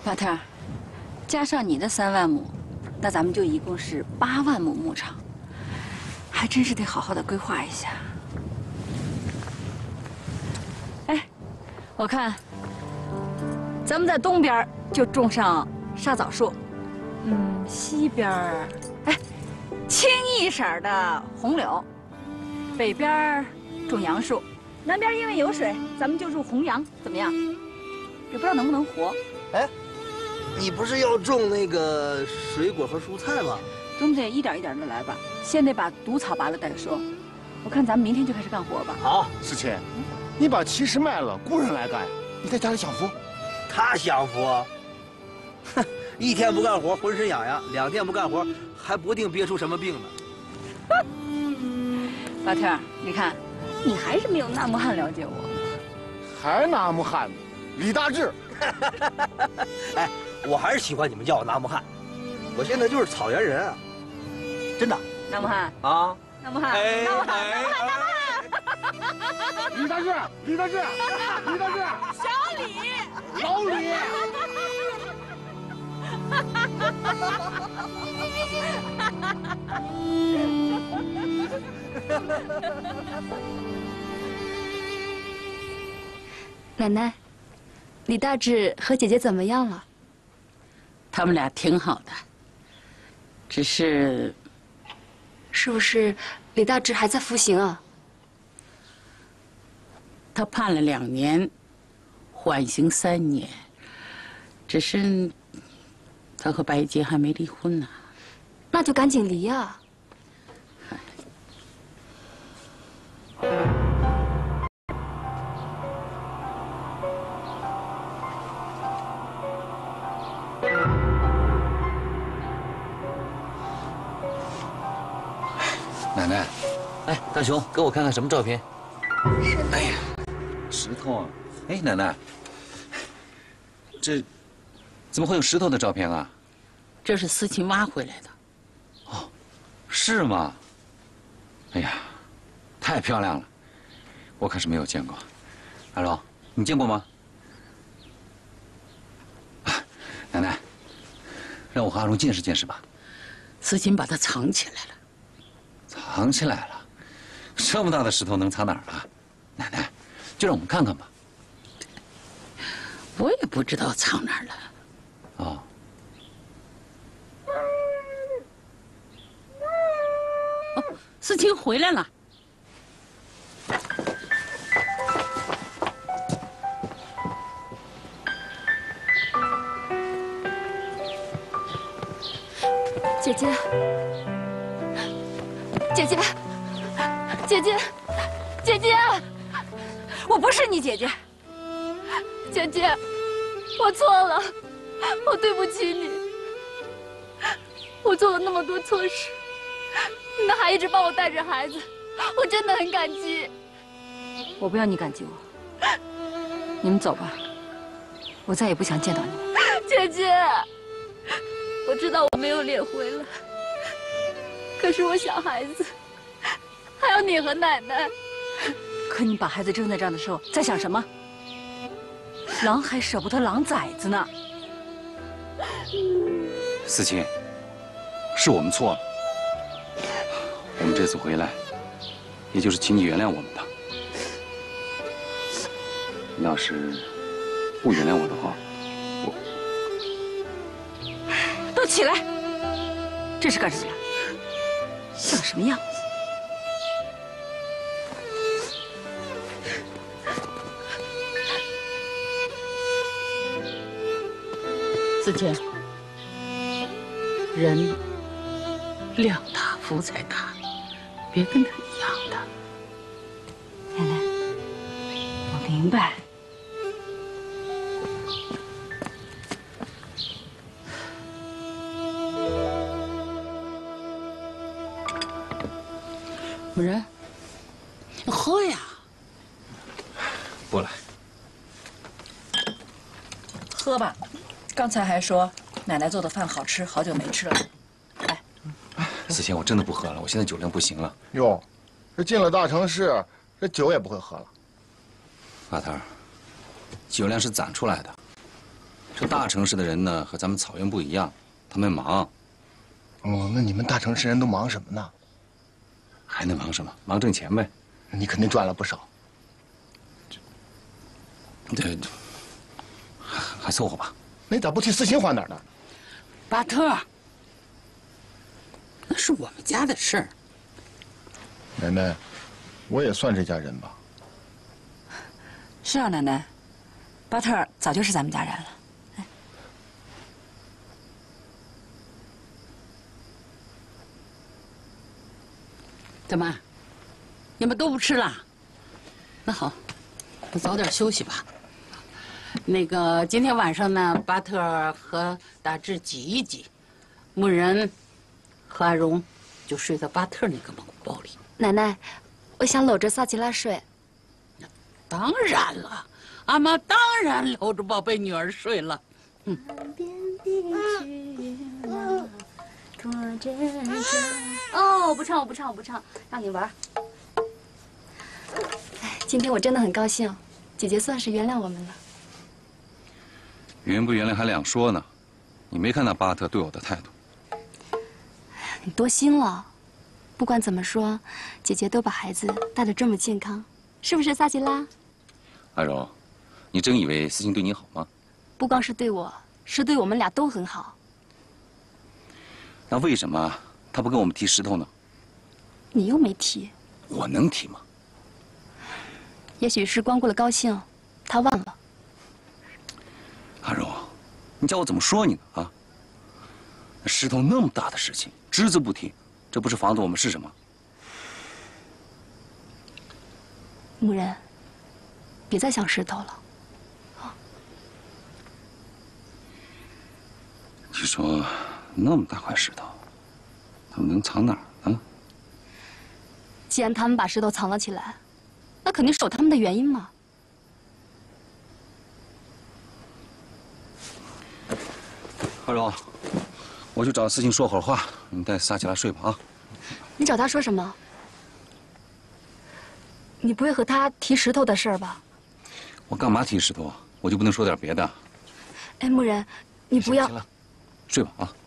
老特儿，加上你的3万亩，那咱们就一共是8万亩牧场，还真是得好好的规划一下。哎，我看咱们在东边就种上沙枣树，西边哎，青一色的红柳，北边种杨树，南边因为有水，咱们就种红杨，怎么样？也不知道能不能活。 哎，你不是要种那个水果和蔬菜吗？ 总得一点一点的来吧，先得把毒草拔了再说。我看咱们明天就开始干活吧。 好， 思琴，你把骑士卖了，雇人来干呀？你在家里享福？ 他享福，哼，1天不干活浑身痒痒，2天不干活还不定憋出什么病呢。 老天儿，你看，你还是没有那木汉了解我。 还那木汉呢？李大志。 哎，我还是喜欢你们叫我纳木汉，我现在就是草原人啊，真的。 纳木汉啊， 纳木汉， 哎纳木汉， 哎纳木汉。 李大志，李大志，李大志， 小李， 老李。 奶奶，李大志和姐姐怎么样了？ 他们俩挺好的，只是是不是李大志还在服刑啊？ 他判了2年，缓刑3年，只是他和白洁还没离婚呢。 那就赶紧离呀！ 奶奶，哎，大雄，给我看看什么照片？哎呀，石头啊！哎，奶奶，这怎么会有石头的照片啊？ 这是思琴挖回来的。 哦，是吗？哎呀，太漂亮了，我可是没有见过。阿荣，你见过吗？啊，奶奶，让我和阿荣见识见识吧。 思琴把它藏起来了。 藏起来了，这么大的石头能藏哪儿啊？奶奶，就让我们看看吧。 我也不知道藏哪儿了。 哦。 哦，思琴回来了。 姐姐。姐姐，姐姐，姐姐， 我不是你姐姐。 姐姐，我错了，我对不起你。我做了那么多错事，你们还一直帮我带着孩子，我真的很感激。 我不要你感激我，你们走吧，我再也不想见到你们。 姐姐，我知道我没有脸回来。可是我想孩子，还有你和奶奶。 可你把孩子扔在这儿的时候，在想什么？狼还舍不得狼崽子呢。 思琴，是我们错了。我们这次回来，也就是请你原谅我们的。你要是不原谅我的话， 都起来！这是干什么？像什么样子？ 思琴，人量大福才大，别跟他一样的。 奶奶，我明白。 母人，你喝呀。 不来。 喝吧。刚才还说奶奶做的饭好吃，好久没吃了。来， 思琴，我真的不喝了，我现在酒量不行了。 哟，这进了大城市，这酒也不会喝了。 阿头，酒量是攒出来的，这大大城市的人呢，和咱们草原不一样，他们忙。 哦，那你们大城市人都忙什么呢？ 还能忙什么？忙挣钱呗。 你肯定赚了不少。 这还凑合吧。 那你咋不替思琴花点呢？ 巴特，那是我们家的事儿。 奶奶，我也算这家人吧。 是啊，奶奶，巴特早就是咱们家人了。 怎么，你们都不吃了？那好，我早点休息吧。那个今天晚上呢，巴特和大志挤一挤，牧人和阿荣就睡在巴特那个蒙古包里。 奶奶，我想搂着萨奇拉睡。 当然了，阿妈当然搂着宝贝女儿睡了。 哦，我不唱，我不唱，我不唱，让你玩。哎，今天我真的很高兴，姐姐算是原谅我们了。 原不原谅还两说呢。你没看到巴特对我的态度？ 你多心了。不管怎么说，姐姐都把孩子带得这么健康，是不是萨吉拉？ 阿柔，你真以为思琴对你好吗？ 不光是对我，是对我们俩都很好。 那为什么他不跟我们提石头呢？ 你又没提。 我能提吗？ 也许是光顾了高兴，他忘了。 阿柔，你叫我怎么说你呢？啊？石头那么大的事情，只字不提，这不是防着我们是什么？ 牧人，别再想石头了。 你说那么大块石头，他们能藏哪儿呢？ 既然他们把石头藏了起来，那肯定是有他们的原因嘛。 阿柔，我去找思琴说会儿话，你带撒起来睡吧啊。 你找他说什么？你不会和他提石头的事儿吧？ 我干嘛提石头啊？我就不能说点别的？ 哎，牧人，你不要。 行了，睡吧啊。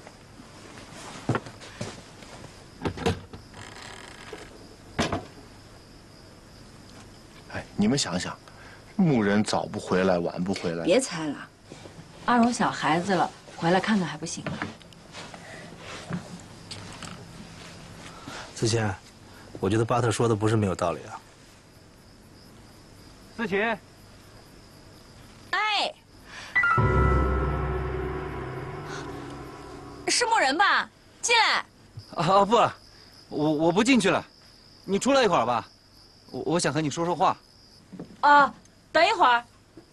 哎，你们想想，牧人早不回来，晚不回来， 别猜了，阿荣小孩子了，回来看看还不行吗？ 思琴，我觉得巴特说的不是没有道理啊。思琴， 哎，是牧人吧？进来。 啊不，我不进去了，你出来一会儿吧，我想和你说说话。 啊，等一会儿。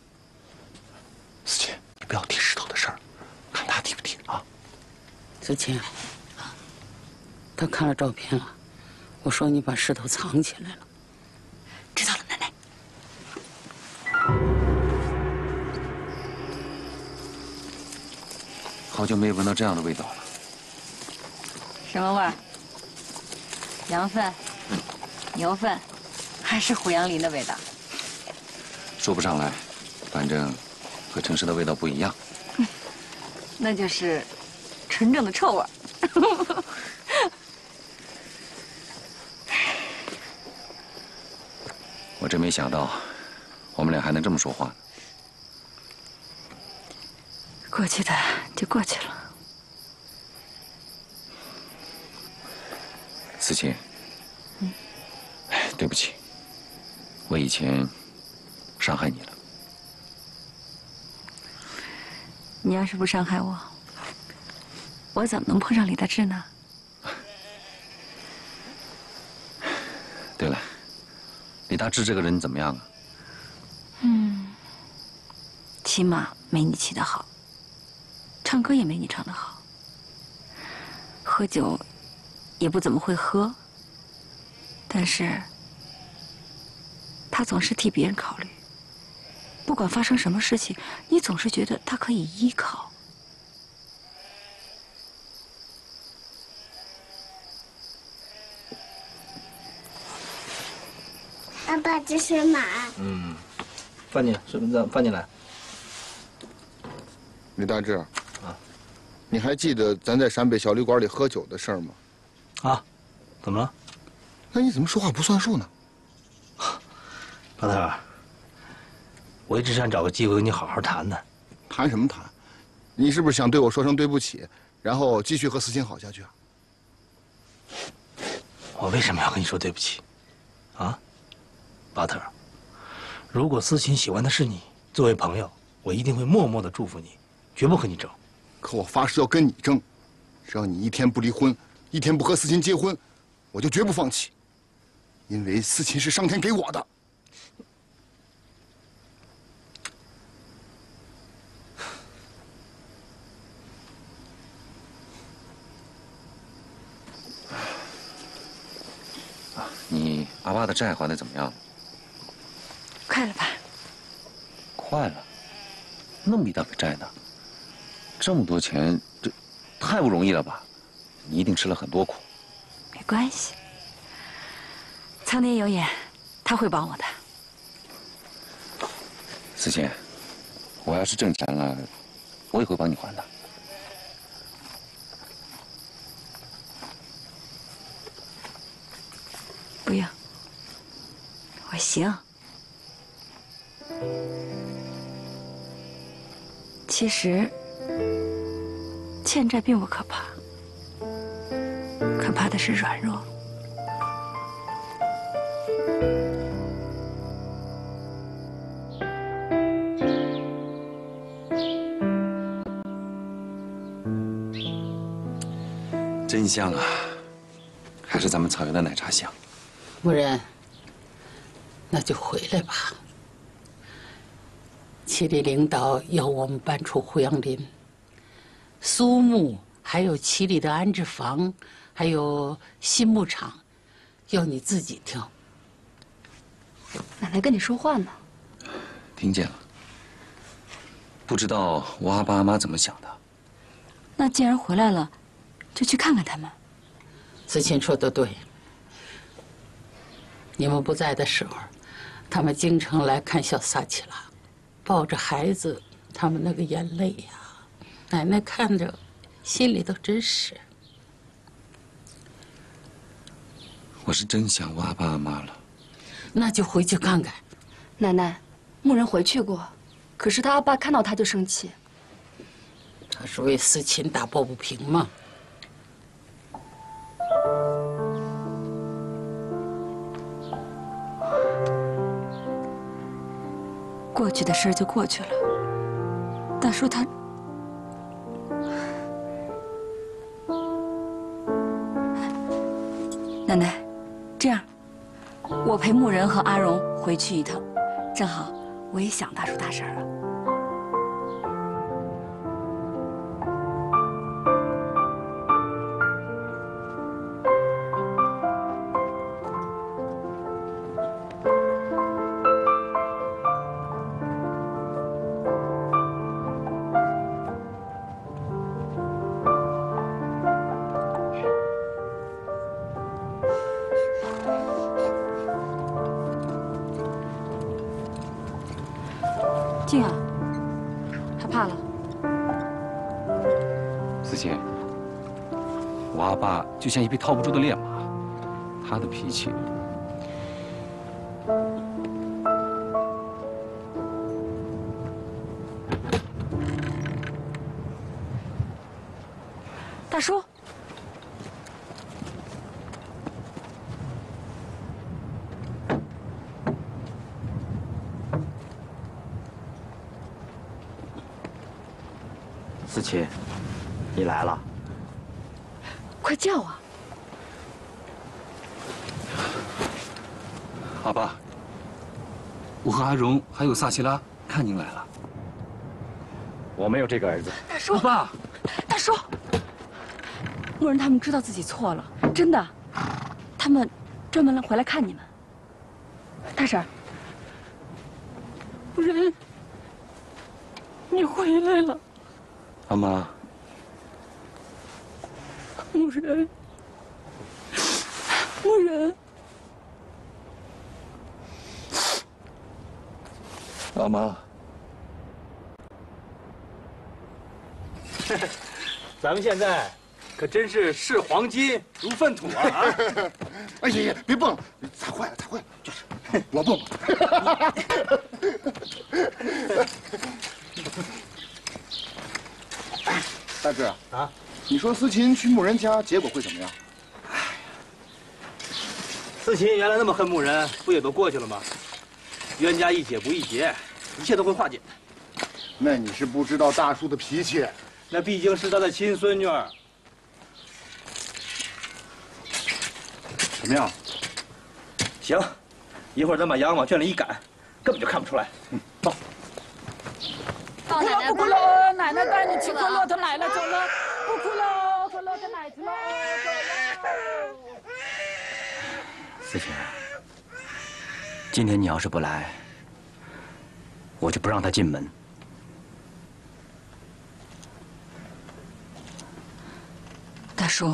思琴，你不要提石头的事儿，看他提不提啊？ 思琴，他看了照片了，我说你把石头藏起来了。 知道了，奶奶。 好久没闻到这样的味道了。 什么味儿？羊粪、牛粪，还是胡杨林的味道？ 说不上来，反正和城市的味道不一样。 那就是纯正的臭味儿。 我真没想到，我们俩还能这么说话呢。 过去的就过去了。 思琴，对不起，我以前伤害你了。 你要是不伤害我，我怎么能碰上李大志呢？ 对了，李大志这个人怎么样啊？ 起码没你骑得好，唱歌也没你唱得好，喝酒也不怎么会喝，但是他总是替别人考虑，不管发生什么事情，你总是觉得他可以依靠。 爸爸，这是马。 放进来。 李大志，你还记得咱在陕北小旅馆里喝酒的事儿吗？ 啊，怎么了？ 那你怎么说话不算数呢？ 巴特，我一直想找个机会跟你好好谈谈。 谈什么谈？你是不是想对我说声对不起，然后继续和思琴好下去啊？ 我为什么要跟你说对不起？啊，巴特，如果思琴喜欢的是你，作为朋友，我一定会默默的祝福你，绝不和你争。 可我发誓要跟你争，只要你一天不离婚，一天不和思琴结婚，我就绝不放弃。因为思琴是上天给我的。 你阿爸的债还得怎么样？ 快了吧？ 快了，那么一大笔债呢？这么多钱，这太不容易了吧？你一定吃了很多苦。 没关系，苍天有眼，他会帮我的。 思琴，我要是挣钱了，我也会帮你还的。 不用，我行。其实，欠债并不可怕，可怕的是软弱。 真香啊，还是咱们草原的奶茶香。 木人，那就回来吧。齐里领导要我们搬出胡杨林，苏木还有齐里的安置房，还有新牧场，要你自己挑。 奶奶跟你说话呢。 听见了。不知道我阿爸阿妈怎么想的。 那既然回来了，就去看看他们。 思琴说的对。你们不在的时候，他们经常来看小萨奇拉，抱着孩子，他们那个眼泪呀，奶奶看着，心里头真是。 我是真想我阿爸阿妈了。 那就回去看看。 奶奶，牧人回去过，可是他阿爸看到他就生气。 他是为思琴打抱不平嘛。 过去的事就过去了。大叔他，奶奶，这样，我陪牧人和阿荣回去一趟，正好我也想大叔大婶了。静啊，害怕了？ 思琴，我阿爸就像一匹套不住的烈马，他的脾气。 大叔， 思琴，你来了。 快叫啊！ 阿爸，我和阿荣还有萨奇拉看您来了。 我没有这个儿子。 大叔， 阿爸， 大叔，牧人他们知道自己错了，真的，他们专门回来看你们。大婶儿，牧人，你回来了。 阿妈， 牧人，牧人， 阿妈， 咱们现在可真是视黄金如粪土啊！啊！ 哎爷爷，别蹦了，踩坏了，踩坏了。就是，我蹦。大志啊，你说思琴去牧人家，结果会怎么样？ 思琴原来那么恨牧人，不也都过去了吗？冤家宜解不宜结，一切都会化解的。 那你是不知道大叔的脾气。 那毕竟是他的亲孙女儿。怎么样？行，一会儿咱把羊往圈里一赶，根本就看不出来。走。 不哭了，不哭了，奶奶带你去喝骆驼奶了，走了。不哭了，喝骆驼奶去了，走了。 思琴，今天你要是不来，我就不让他进门。 大叔，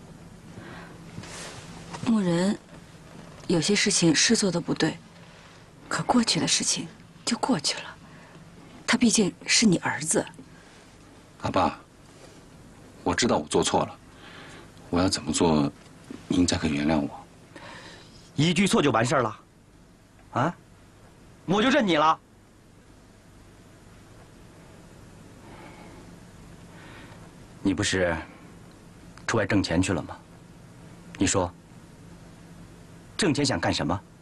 牧人有些事情是做的不对，可过去的事情就过去了。他毕竟是你儿子。 阿爸，我知道我做错了，我要怎么做，您才可以原谅我？ 一句错就完事儿了？啊？我就认你了？你不是出外挣钱去了吗？你说，挣钱想干什么？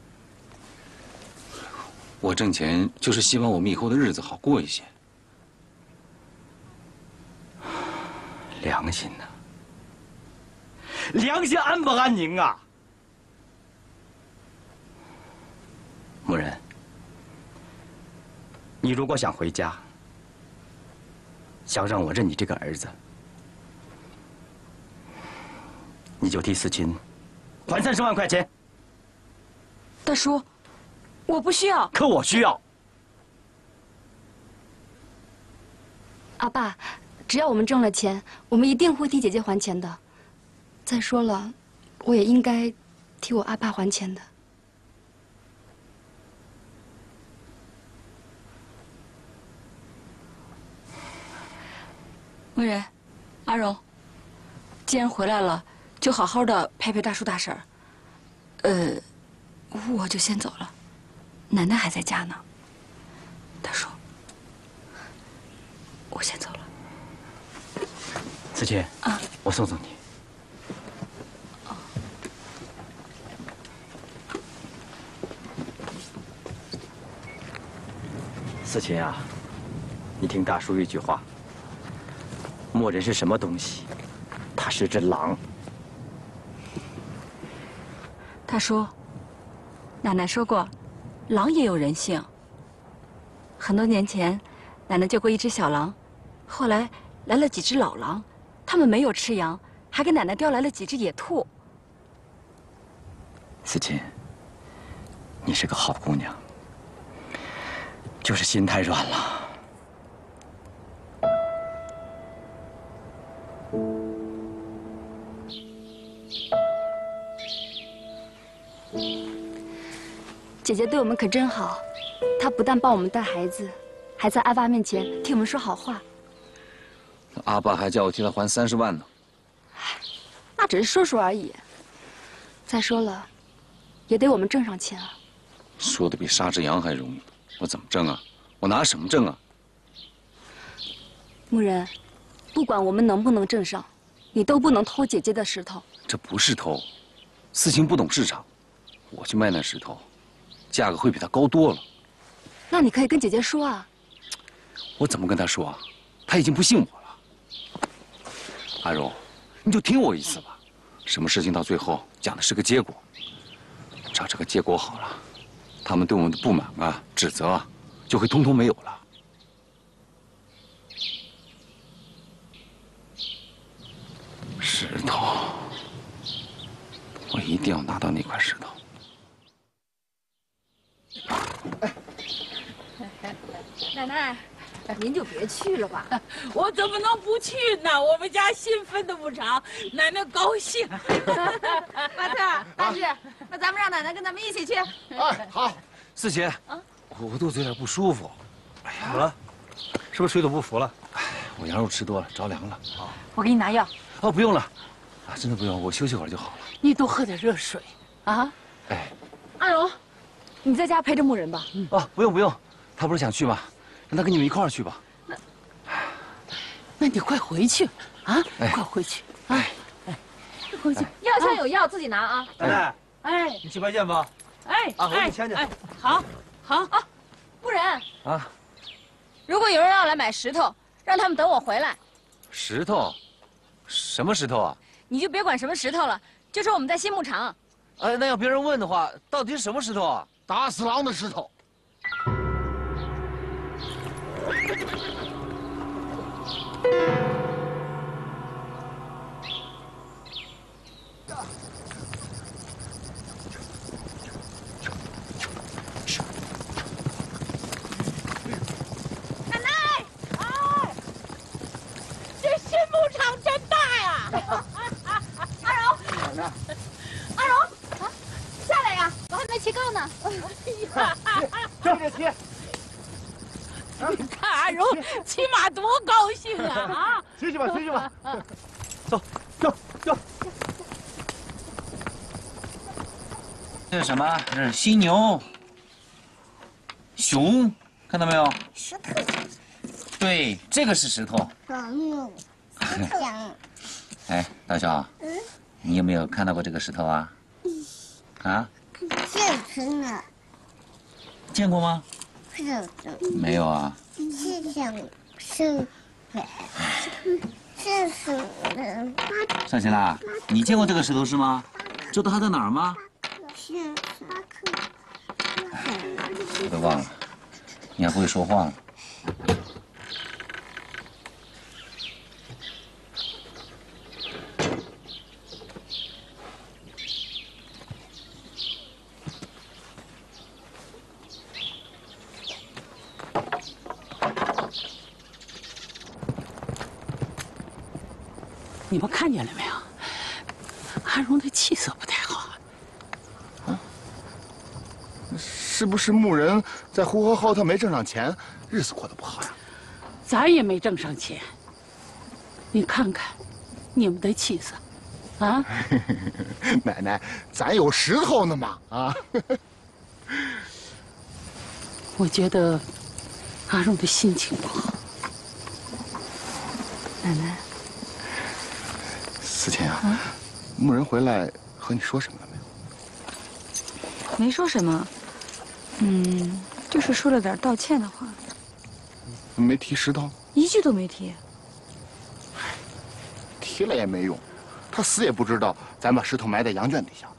我挣钱就是希望我们以后的日子好过一些。 良心呐，良心安不安宁啊？牧人，你如果想回家，想让我认你这个儿子，你就替思琴还30万块钱。 大叔，我不需要。 可我需要。 阿爸，只要我们挣了钱，我们一定会替姐姐还钱的。再说了，我也应该替我阿爸还钱的。 牧人，阿荣，既然回来了，就好好的陪陪大叔大婶儿。我就先走了，奶奶还在家呢。大叔，我先走了。 思琴，啊，我送送你。思琴啊，你听大叔一句话。牧人是什么东西？他是只狼。 大叔，奶奶说过，狼也有人性。很多年前，奶奶救过一只小狼，后来来了几只老狼，他们没有吃羊，还给奶奶叼来了几只野兔。 思琴，你是个好姑娘，就是心太软了。 姐姐对我们可真好，她不但帮我们带孩子，还在阿爸面前替我们说好话。 阿爸还叫我替他还30万呢。 那只是说说而已。再说了，也得我们挣上钱啊。 说的比杀只羊还容易，我怎么挣啊？我拿什么挣啊？ 牧人，不管我们能不能挣上，你都不能偷姐姐的石头。 这不是偷，思琴不懂市场，我去卖那石头，价格会比他高多了。 那你可以跟姐姐说啊。 我怎么跟她说啊？她已经不信我了。阿荣，你就听我一次吧。什么事情到最后讲的是个结果，只要这个结果好了，他们对我们的不满啊、指责啊，就会通通没有了。石头，我一定要拿到那块石头。 奶奶，您就别去了吧。 我怎么能不去呢？我们家新分的牧场，奶奶高兴。 巴特、大志，那咱们让奶奶跟咱们一起去。 哎，好。 思琴，我肚子有点不舒服。哎呀，怎么了？是不是水土不服了？ 我羊肉吃多了，着凉了。啊， 我给你拿药。 哦，不用了，啊，真的不用，我休息会儿就好了。 你多喝点热水啊。 哎， 阿荣，你在家陪着牧人吧。 哦，不用不用，他不是想去吗？让他跟你们一块儿去吧。 那你快回去啊！ 哎快回去啊！回去。 药箱有药，自己拿啊。 奶奶， 哎你去快件吧。 哎啊，我给你牵去。 哎，好，好啊。 牧人啊， 如果有人要来买石头，让他们等我回来。 石头？什么石头啊？ 你就别管什么石头了，就说我们在新牧场。 哎，那要别人问的话，到底是什么石头啊？ 打死狼的石头。 奶奶，哎，这新牧场真大呀！ 阿荣，啊，下来呀，我还没骑够呢。 你看阿荣骑马多高兴啊！啊， 去去吧，去去吧。走，走，走。 这是什么？这是犀牛、熊，看到没有？ 石头对，这个是石头。 长，石头长。 哎，大小，你有没有看到过这个石头啊？啊？ 见成了， 见过吗？ 不知道， 没有啊。 是想是白，这是人， 尚贤啦，你见过这个石头是吗？知道它在哪儿吗？ 是巴克， 我都忘了，你还不会说话呢。 你们看见了没有？阿荣的气色不太好。 是不是牧人在呼和浩特没挣上钱，日子过得不好呀？ 咱也没挣上钱。你看看，你们的气色，啊！ 奶奶，咱有石头呢嘛啊！ 我觉得阿荣的心情不好。 奶奶， 思琴啊，牧人回来和你说什么了没有？ 没说什么，就是说了点道歉的话， 没提石头， 一句都没提。 提了也没用，他死也不知道咱把石头埋在羊圈底下。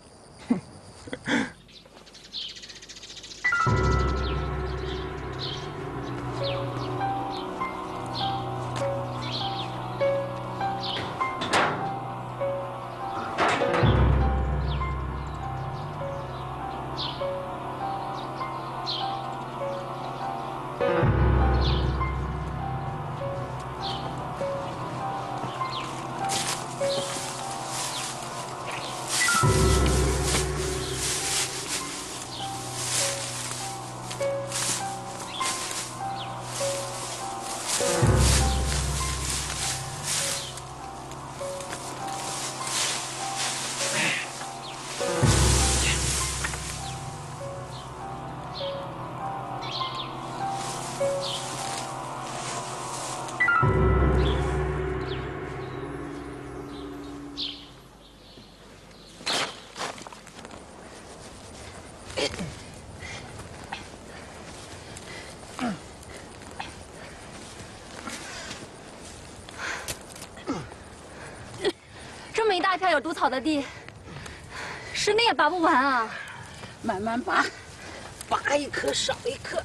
这么一大片有毒草的地，十年也拔不完啊！ 慢慢拔，拔一颗少一颗。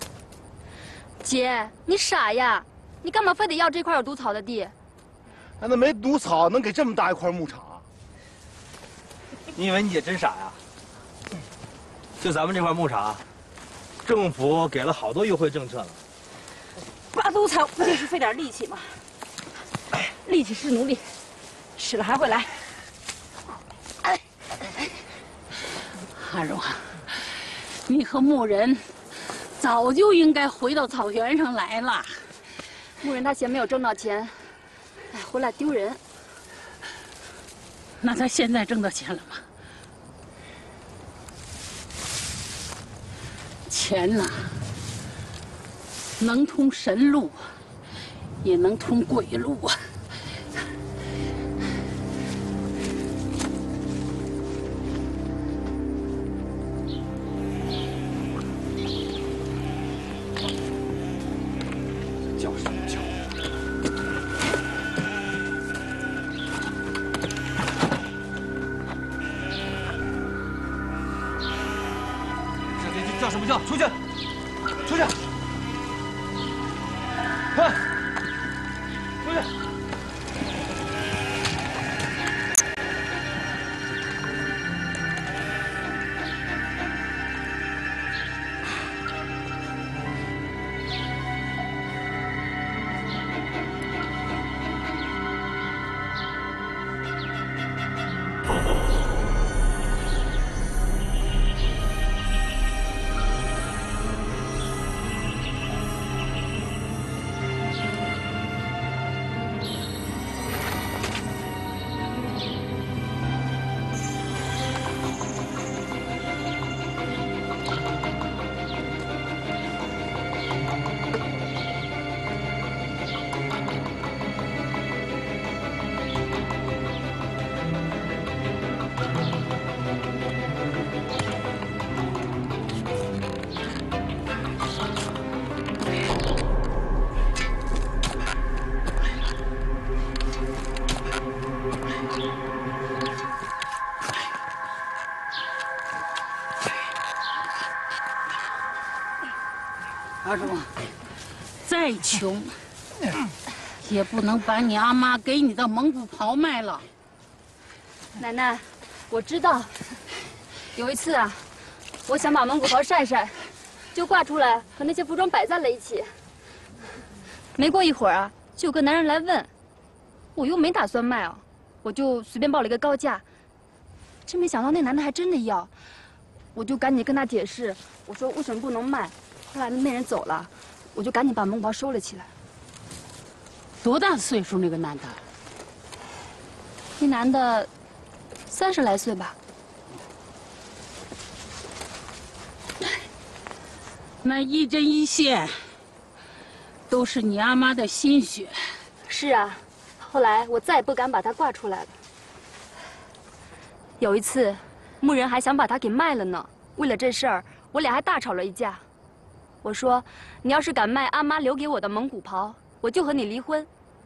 姐，你傻呀？你干嘛非得要这块有毒草的地？ 那没毒草能给这么大一块牧场啊？你以为你姐真傻呀？就咱们这块牧场，政府给了好多优惠政策了。 拔毒草不就是费点力气吗？力气是奴隶，使了还会来。 阿荣啊，你和牧人早就应该回到草原上来了。 牧人他嫌没有挣到钱，哎，回来丢人。 那他现在挣到钱了吗？钱呐，能通神路，也能通鬼路啊。 叫什么叫？ 叫什么叫？出去！出去！快！出去！ 阿忠，再穷，也不能把你阿妈给你的蒙古袍卖了。 奶奶，我知道，有一次啊，我想把蒙古袍晒晒，就挂出来和那些服装摆在了一起。没过一会儿啊，就有个男人来问，我又没打算卖啊，我就随便报了一个高价。真没想到那男的还真的要，我就赶紧跟他解释，我说为什么不能卖。后来那人走了，我就赶紧把蒙古袍收了起来。 多大岁数那个男的？ 那男的30来岁吧。 那一针一线都是你阿妈的心血。 是啊，后来我再也不敢把它挂出来了。有一次，牧人还想把它给卖了呢。为了这事儿，我俩还大吵了一架。我说：“你要是敢卖阿妈留给我的蒙古袍，我就和你离婚。”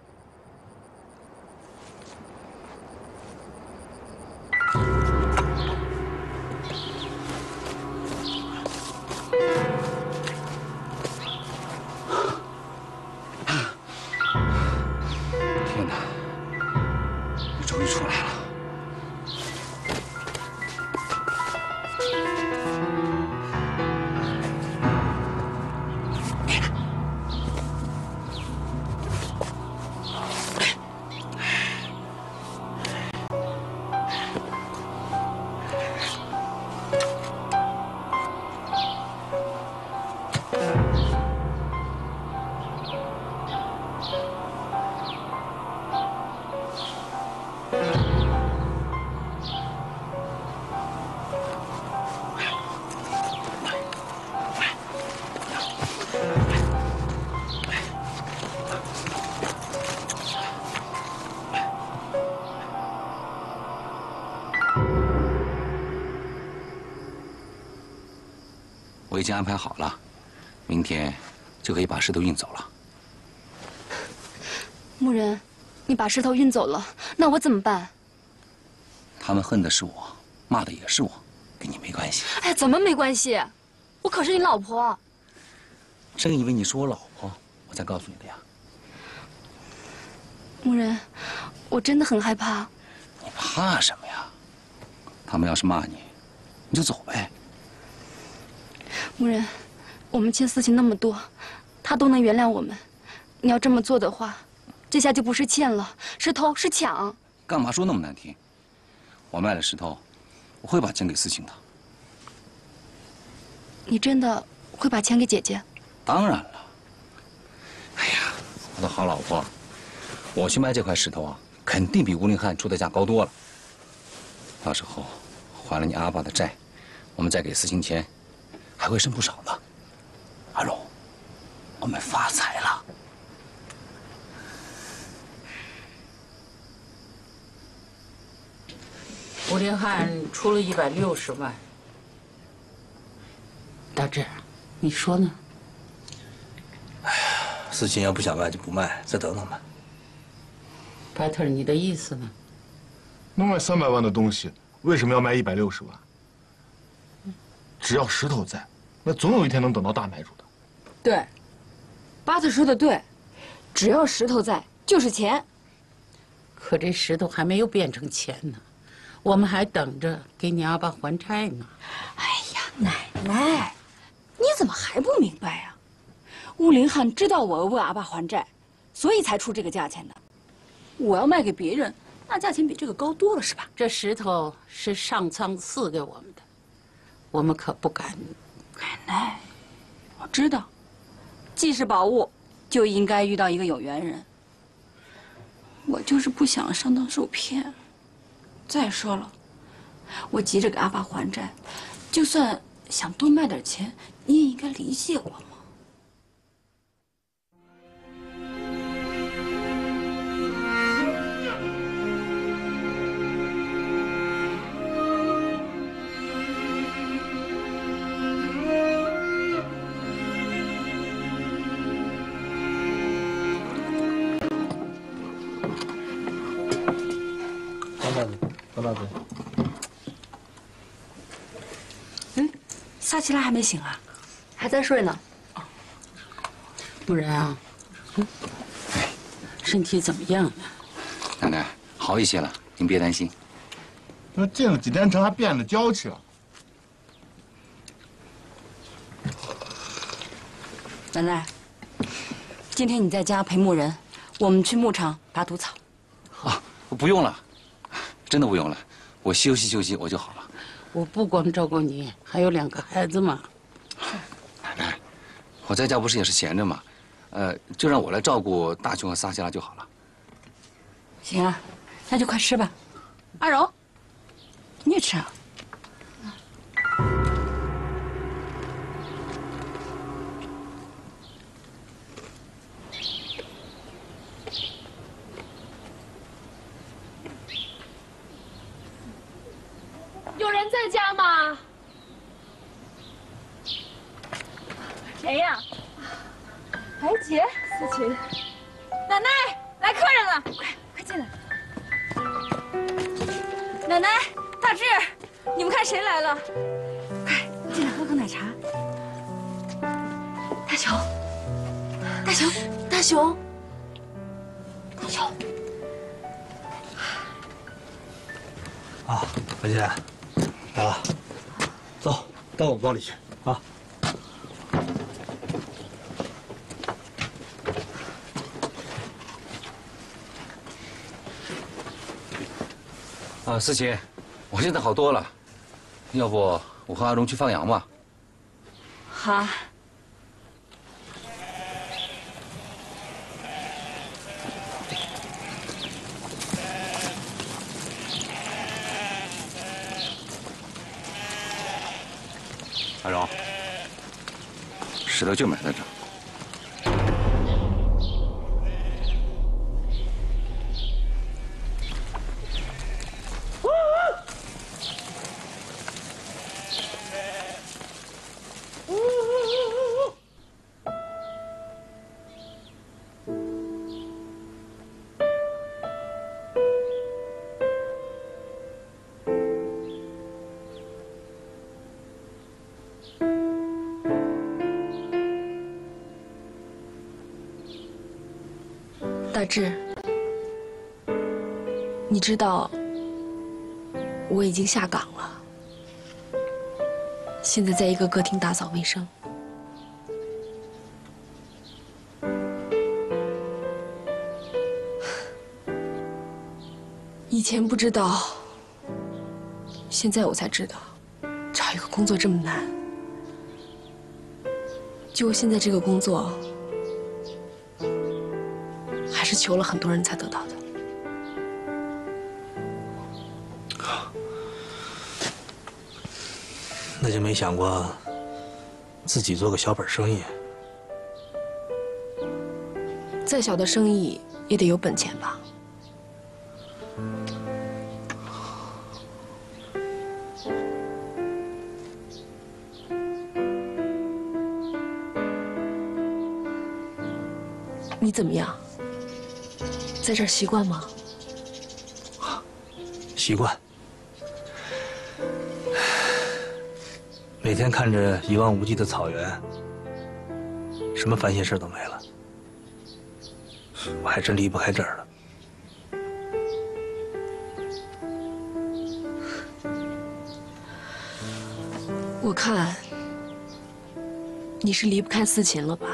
天哪！你终于出来了。我已经安排好了，明天就可以把石头运走了。 牧人，你把石头运走了，那我怎么办？ 他们恨的是我，骂的也是我，跟你没关系。 哎，怎么没关系？我可是你老婆。 正以为你是我老婆，我才告诉你的呀。 牧人，我真的很害怕。 你怕什么呀？他们要是骂你，你就走呗。 牧人，我们欠4情那么多，他都能原谅我们。你要这么做的话，这下就不是欠了，是偷，是抢。 干嘛说那么难听？我卖了石头，我会把钱给4情的。你真的会把钱给姐姐？ 当然了。哎呀，我的好老婆，我去卖这块石头啊，肯定比吴林汉出的价高多了。到时候还了你阿爸的债，我们再给思清钱，还会剩不少呢。阿荣，我们发财了。 吴林汉出了160万，大志，你说呢？ 思琴要不想卖就不卖，再等等吧。 巴特，你的意思呢？ 能卖300万的东西，为什么要卖160万？只要石头在，那总有一天能等到大买主的。 对，巴特说的对，只要石头在，就是钱。 可这石头还没有变成钱呢，我们还等着给你阿爸还债呢。 哎呀，奶奶，你怎么还不明白呀？吴林汉知道我要为阿爸还债，所以才出这个价钱的。我要卖给别人，那价钱比这个高多了，是吧？ 这石头是上苍赐给我们的，我们可不敢。 奶奶，我知道，既是宝物，就应该遇到一个有缘人。我就是不想上当受骗。再说了，我急着给阿爸还债，就算想多卖点钱，你也应该理解我嘛。 张大嘴， 撒奇拉还没醒啊？ 还在睡呢。 不然啊，身体怎么样呢？ 奶奶好一些了，您别担心。 那进了几天城还变得娇气了。 奶奶，今天你在家陪牧人，我们去牧场拔毒草。 啊，不用了，真的不用了，我休息休息我就好了。 我不光照顾你，还有2个孩子嘛。 奶奶，我在家不是也是闲着吗？就让我来照顾大雄和撒奇拉就好了。 行啊，那就快吃吧。阿柔，你也吃啊。 有人在家吗？ 谁呀？白姐，思琴，奶奶，来客人了，快进来。奶奶，大志，你们看谁来了？快进来喝口奶茶。大雄，大雄，大雄，大雄。 啊，白姐，来了，走到我们包里去啊。 思琴，我现在好多了，要不我和阿荣去放羊吧？ 好。 阿荣，石头就埋在这儿。 大志，你知道我已经下岗了，现在在一个歌厅打扫卫生。以前不知道，现在我才知道，找一个工作这么难。就我现在这个工作， 是求了很多人才得到的。 那就没想过自己做个小本生意。 再小的生意也得有本钱吧？你怎么样？在这儿习惯吗？ 习惯。每天看着一望无际的草原，什么烦心事都没了。我还真离不开这儿了。 我看你是离不开思琴了吧？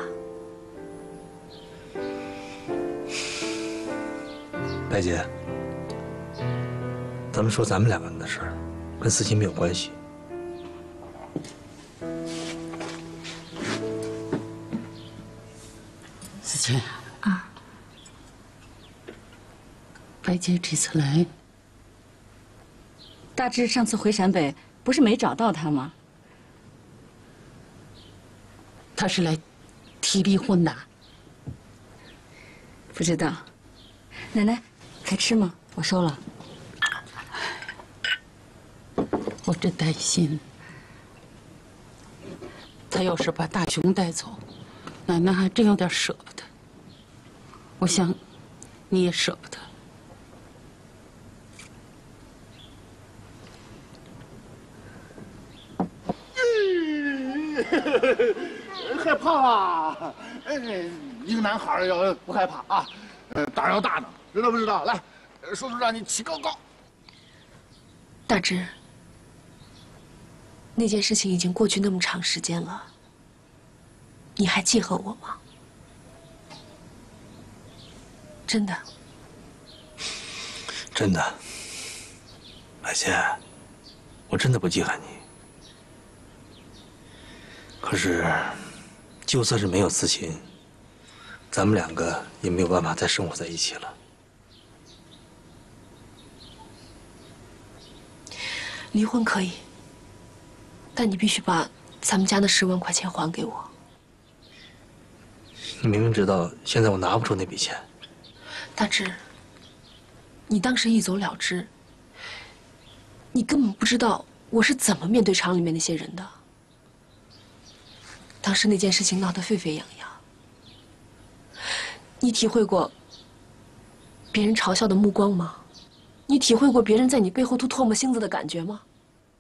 白姐，咱们说咱们两个人的事儿，跟思琴没有关系。 思琴啊，白姐这次来， 大志上次回陕北不是没找到他吗？ 她是来提离婚的。 不知道。奶奶，还吃吗？我收了。 我真担心，他要是把大雄带走，奶奶还真有点舍不得。我想，你也舍不得。 害怕啊！一个男孩要不害怕啊，胆要大呢，知道不知道？来，叔叔让你起高高。 大志，那件事情已经过去那么长时间了，你还记恨我吗？真的？ 真的，白姐，我真的不记恨你。可是，就算是没有思琴，咱们两个也没有办法再生活在一起了。 离婚可以，但你必须把咱们家的10万块钱还给我。 你明明知道现在我拿不出那笔钱。 大志，你当时一走了之，你根本不知道我是怎么面对厂里面那些人的。当时那件事情闹得沸沸扬扬，你体会过别人嘲笑的目光吗？你体会过别人在你背后吐唾沫星子的感觉吗？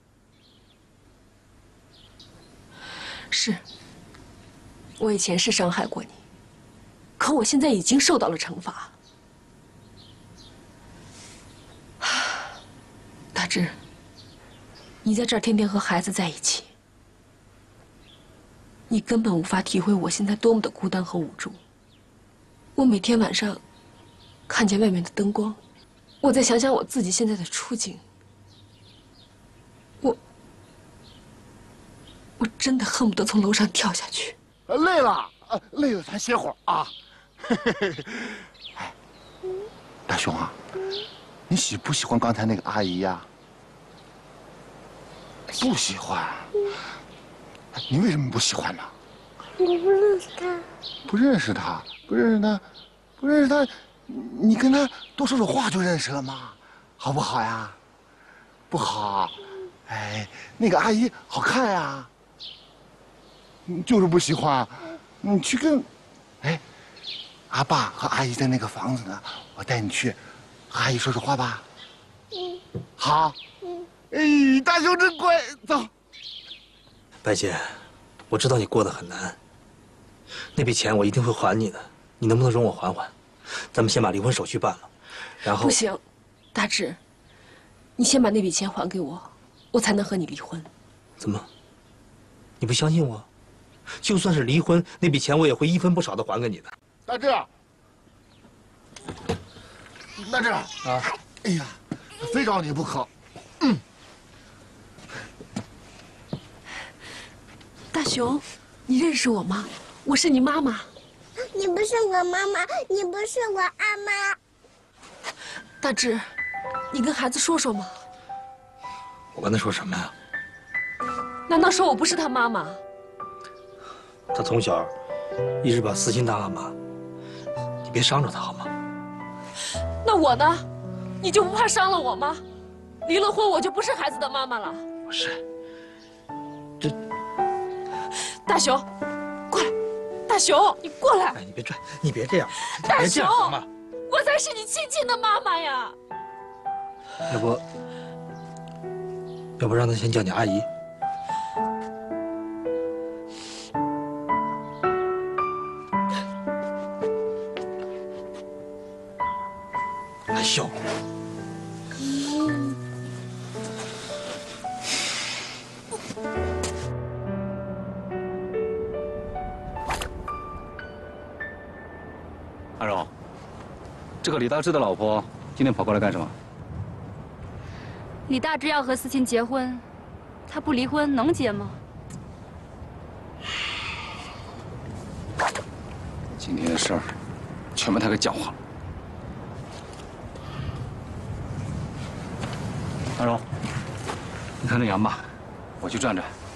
是，我以前是伤害过你，可我现在已经受到了惩罚。大志，你在这儿天天和孩子在一起，你根本无法体会我现在多么的孤单和无助。我每天晚上看见外面的灯光，我再想想我自己现在的处境，我真的恨不得从楼上跳下去。 累了，累了咱歇会儿啊。哎，大雄啊，你喜不喜欢刚才那个阿姨呀？不喜欢。你为什么不喜欢呢？ 我不认识他。 不认识他，不认识他，不认识他，你跟他多说说话就认识了吗？好不好呀？不好。哎，那个阿姨好看呀。你就是不喜欢，你去跟，哎，阿爸和阿姨在那个房子呢，我带你去，和阿姨说说话吧。好。哎，大雄真乖，走。 白姐，我知道你过得很难，那笔钱我一定会还你的，你能不能容我还还？咱们先把离婚手续办了，然后…… 不行，大志，你先把那笔钱还给我，我才能和你离婚。 怎么？你不相信我？就算是离婚，那笔钱我也会一分不少的还给你的。 大志，大志啊！哎呀，非找你不可。 大雄，你认识我吗？我是你妈妈。 你你不是我妈妈，你不是我阿妈。 大志，你跟孩子说说嘛。 我跟他说什么呀？ 难道说我不是他妈妈？ 他从小一直把思欣当阿妈，你别伤着他好吗？ 那我呢？你就不怕伤了我吗？离了婚我就不是孩子的妈妈了？ 不是， 大雄，过来！大雄，你过来！ 哎，你别拽，你别这样， 大别这雄， 样行吗？ 我才是你亲亲的妈妈呀！ 要不让他先叫你阿姨。还笑。 阿荣，这个李大志的老婆今天跑过来干什么？ 李大志要和思琴结婚，他不离婚能结吗？ 今天的事儿全被他给搅和了。阿荣，你看着杨吧，我去转转。